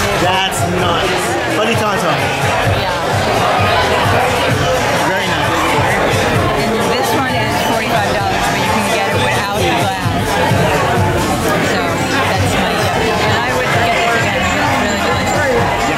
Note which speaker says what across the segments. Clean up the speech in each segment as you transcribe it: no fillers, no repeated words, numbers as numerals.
Speaker 1: That's nuts. Funny Tonton.
Speaker 2: Yeah.
Speaker 1: Very nice.
Speaker 2: And this one is $45, but you can get it without the glass. So that's my and I would get this again because it's really delicious.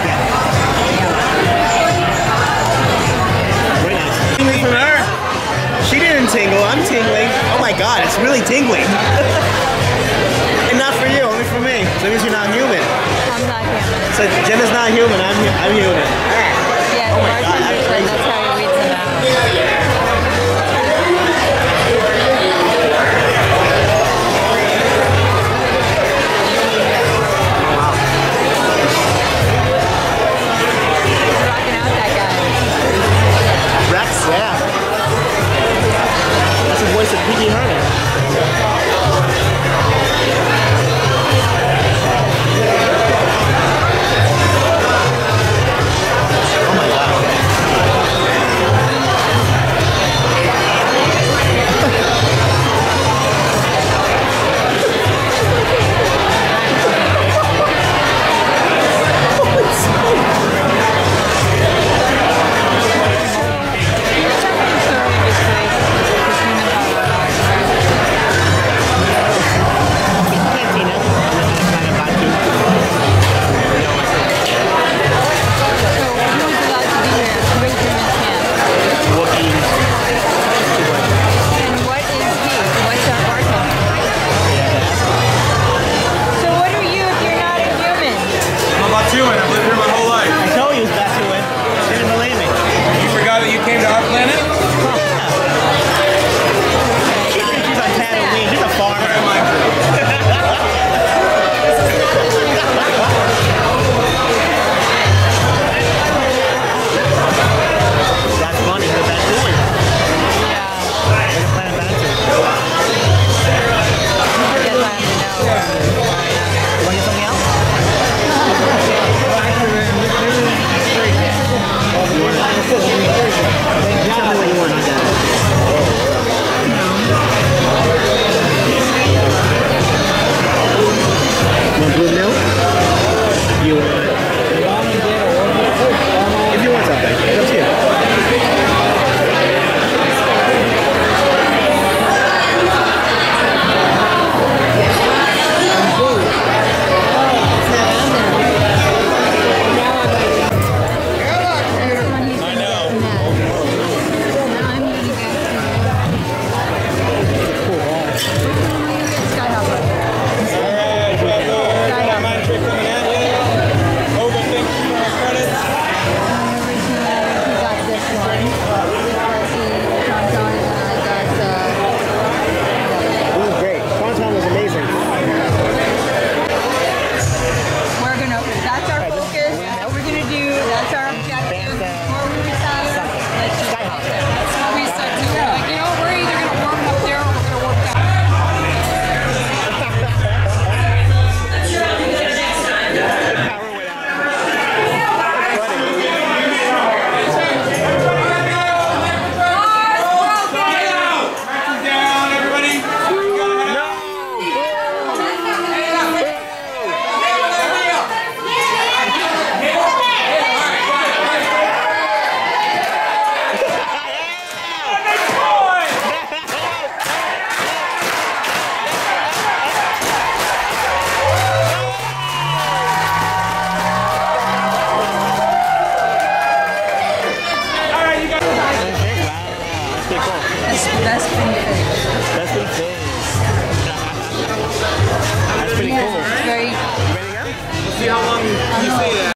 Speaker 1: Very nice. Tingling from her. She didn't tingle. I'm tingling. Oh my god, it's really tingling. And not for you, only for me. So that means you're not human.
Speaker 2: I'm not human.
Speaker 1: So Jenna's not human. I'm human.
Speaker 2: Yeah,
Speaker 1: Oh
Speaker 2: the
Speaker 1: my God,
Speaker 2: bartender
Speaker 1: that's
Speaker 2: said
Speaker 1: crazy.
Speaker 2: that's how he weeds them out. He's rocking out that guy.
Speaker 1: Rex, yeah. That's the voice of P.G. Herman. Oh my god. Cantina.
Speaker 3: I'm about to, and I've lived here my whole life.
Speaker 1: I told you it was Batuin. She didn't believe me.
Speaker 3: You forgot that you came to our planet?
Speaker 1: She thinks she's on Tatooine. She's a farmer. That's funny. What's that doing? Like a planet Batu. You want to get something else? Tell me what you want on that. You want blue milk? You want... If you want something, it's up to you.
Speaker 3: I know. Alright, got my trick coming at you. Over, thank you for my credits.
Speaker 1: It was great. Swanton was amazing.
Speaker 2: That's our focus. We're gonna do. That's our objective. Before we retire, let's just
Speaker 1: Skyhawk.
Speaker 4: That's what we said too. We're like, you know, we're either gonna work up there or we're gonna work down.
Speaker 3: Down, everybody.
Speaker 2: That's been
Speaker 1: That's pretty cool. That's pretty cool.
Speaker 2: very.
Speaker 3: See how long you say that.